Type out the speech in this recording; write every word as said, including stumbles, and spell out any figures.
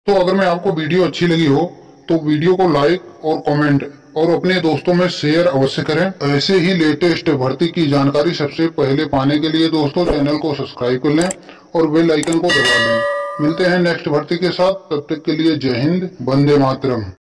तो अगर मैं आपको वीडियो अच्छी लगी हो तो वीडियो को लाइक और कमेंट और अपने दोस्तों में शेयर अवश्य करें। ऐसे ही लेटेस्ट भर्ती की जानकारी सबसे पहले पाने के लिए दोस्तों चैनल को सब्सक्राइब कर लें और बेल आइकन को दबा लें। मिलते हैं नेक्स्ट भर्ती के साथ, तब तक के लिए जय हिंद, वंदे मातरम।